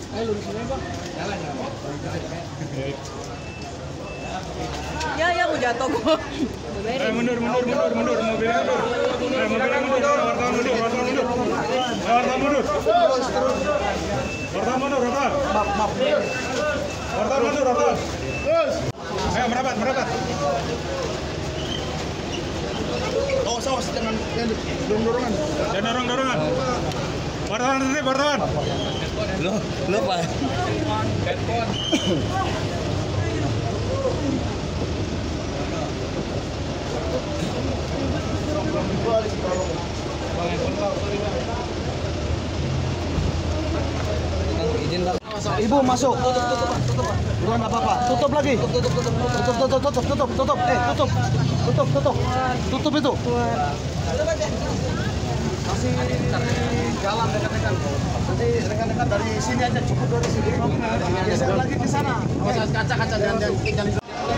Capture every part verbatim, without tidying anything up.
Ya, ya, aku jatuh kok. Eh, mundur, mundur, mundur, mundur, mobilnya mundur. Eh, mobilnya mundur, wartawan mundur, wartawan mundur. Wartawan mundur. Wartawan mundur, wartawan. Maaf, maaf. Wartawan mundur, wartawan. Ayo, merapat, merapat. Awas, awas, jangan dorong-dorongan. Jangan dorong-dorongan. Wartawan tertib, wartawan. Lo, lo Pak. Ibu masuk. Tutup, tutup, tutup. Bukan apa-apa. Tutup lagi. Tutup, tutup, tutup, tutup, tutup, tutup, tutup. Eh, tutup. Tutup, tutup. Tutup itu. Masih jalan rekan-rekan. Nanti rekan-rekan dari sini aja, cukup dari sini. Geser lagi ke sana. Kaca-kaca jangan jangan.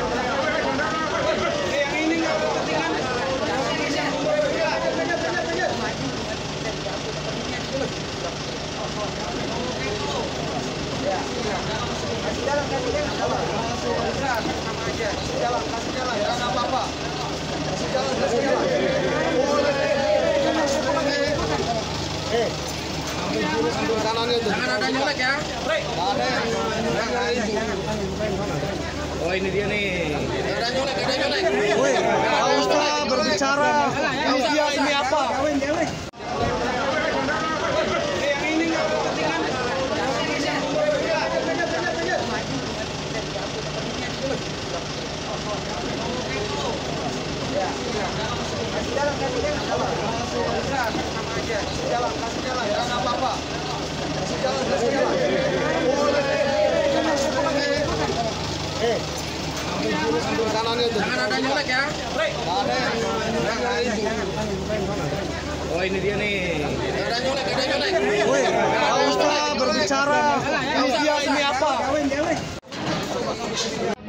Kasih jalan, kasih jalan, sama aja. Kasih jalan, kasih jalan, jangan apa-apa. Kasih jalan, kasih jalan. Eh, ambil kanannya itu. Jangan ada nyolek ya. Ada yang oh ini dia nih. Ada nyolek, ada nyolek. Woi, nggak usah berbicara. Dia ini apa? Kasih jalan, kasih jalan, sama aja. Kasih jalan, kasih jalan, jangan apa-apa. Kasih jalan, kasih jalan. Eh, ambil kanannya itu. Jangan ada nyolek ya. Ada yang oh ini dia nih. Ada nyolek, ada nyolek. Woi, nggak usah berbicara. Dia ini apa?